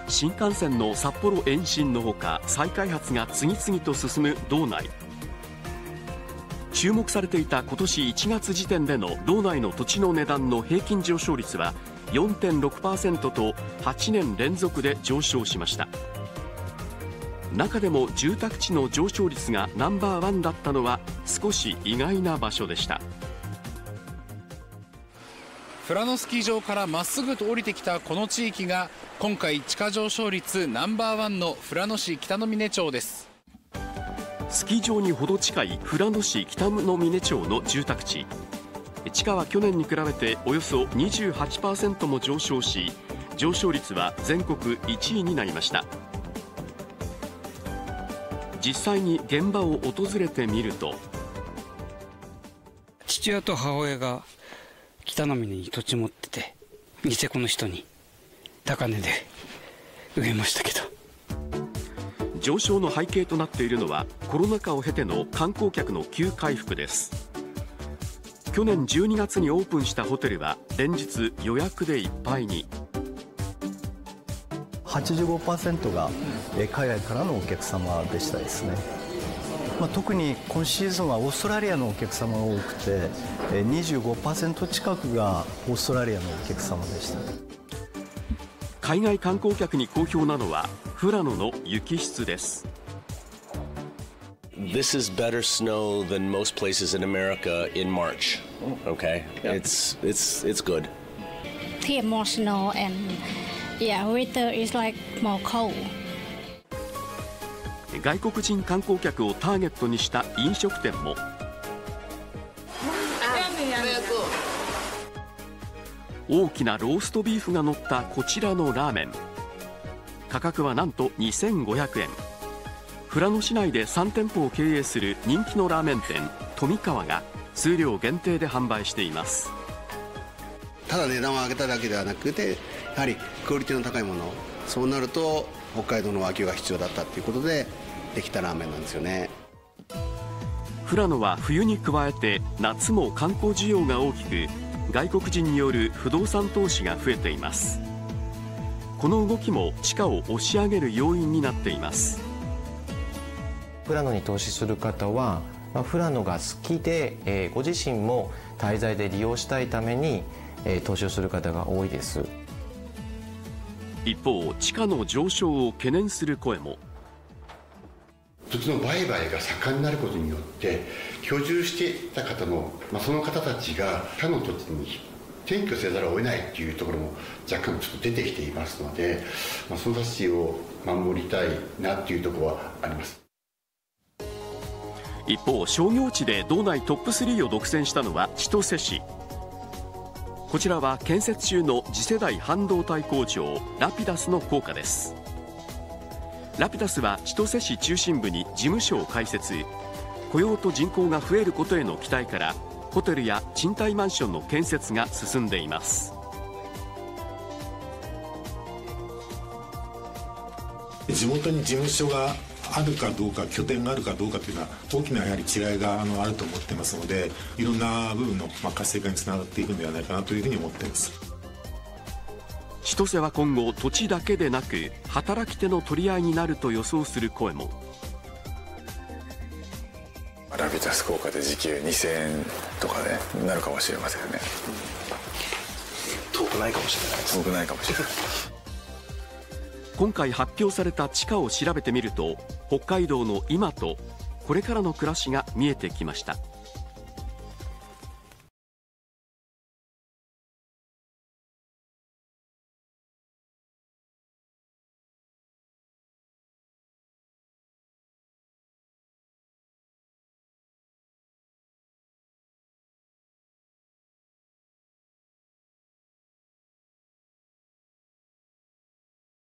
新幹線の札幌延伸のほか再開発が次々と進む道内。注目されていた今年1月時点での道内の土地の値段の平均上昇率は 4.6% と8年連続で上昇しました。中でも住宅地の上昇率がナンバーワンだったのは少し意外な場所でした。 富良野スキー場からまっすぐと降りてきたこの地域が今回地価上昇率ナンバーワンの富良野市北の峰町です。 スキー場にほど近い富良野市北の峰町の住宅地。地価は去年に比べておよそ 28% も上昇し、上昇率は全国1位になりました。実際に現場を訪れてみると、 父親と母親が北の峰に土地持ってて、ニセコの人に高値で植えましたけど。 上昇の背景となっているのはコロナ禍を経ての観光客の急回復です。去年12月にオープンしたホテルは連日予約でいっぱいに。 85% が海外からのお客様でしたですね。特に今シーズンはオーストラリアのお客様が多くて 25% 近くがオーストラリアのお客様でした。 海外観光客に好評なのは富良野の雪質です。 This is better snow than most places in America in March. Okay, it's good. Here more snow and yeah, winter is like more cold. 外国人観光客をターゲットにした飲食店も。大きなローストビーフが乗ったこちらのラーメン、価格はなんと2500円。富良野市内で3店舗を経営する人気のラーメン店富川が数量限定で販売しています。 ただ値段を上げただけではなくて、やはりクオリティの高いもの、そうなると北海道の和牛が必要だったということでできたラーメンなんですよね。 富良野は冬に加えて夏も観光需要が大きく、外国人による不動産投資が増えています。この動きも地価を押し上げる要因になっています。 富良野に投資する方は、富良野が好きで、ご自身も滞在で利用したいために、投資をする方が多いです。 一方、地価の上昇を懸念する声も。 土地の売買が盛んになることによって居住していた方の、その方たちが他の土地に転居せざるを得ないというところも若干ちょっと出てきていますので、その人たちを守りたいなというところはあります。 一方、商業地で道内トップ3を独占したのは千歳市。こちらは建設中の次世代半導体工場ラピダスの効果です。ラピダスは千歳市中心部に事務所を開設。雇用と人口が増えることへの期待からホテルや賃貸マンションの建設が進んでいます。 地元に事務所があるかどうか、拠点があるかどうかというのは大きなやはり違いがあると思ってますので、いろんな部分の活性化につながっていくのではないかなというふうに思っています。 千歳は今後土地だけでなく働き手の取り合いになると予想する声も。 ラピダス効果で時給2000円とかね、なるかもしれませんよね。 遠くないかもしれないです。 遠くないかもしれない。 今回発表された地価を調べてみると、北海道の今とこれからの暮らしが見えてきました。